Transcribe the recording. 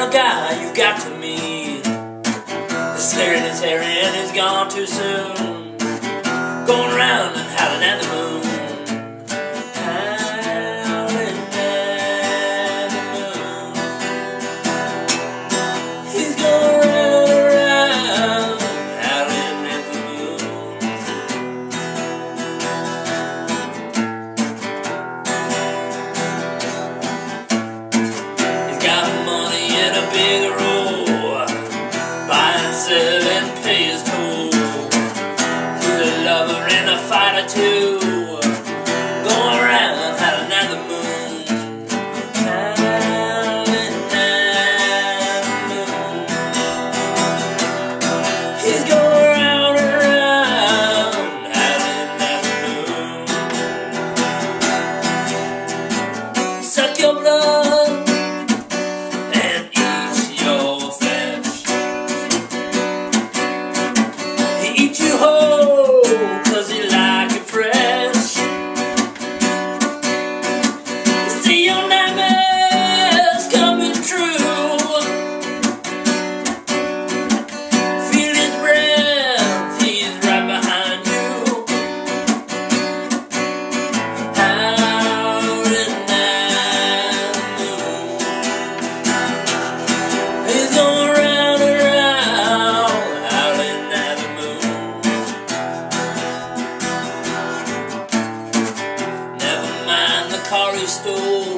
final guy you've got to meet. The slayer in his hair and he's gone too soon. Going around and howling at the moon. Howling at the moon. He's going round and round, howling at the moon. He's got money in a big roll, buying, selling, pay his toll. He's a lover and a fighter too, going around howling at the moon. Howling at the moon. He's going round and round, howling at the moon. Suck your blood and eat your flesh. He eats you whole 'cause he like it fresh. See your nightmares coming true. Feel his breath, he's right behind you. Howling at the moon. He's going round and round, howling at the moon. Never mind the car he stole.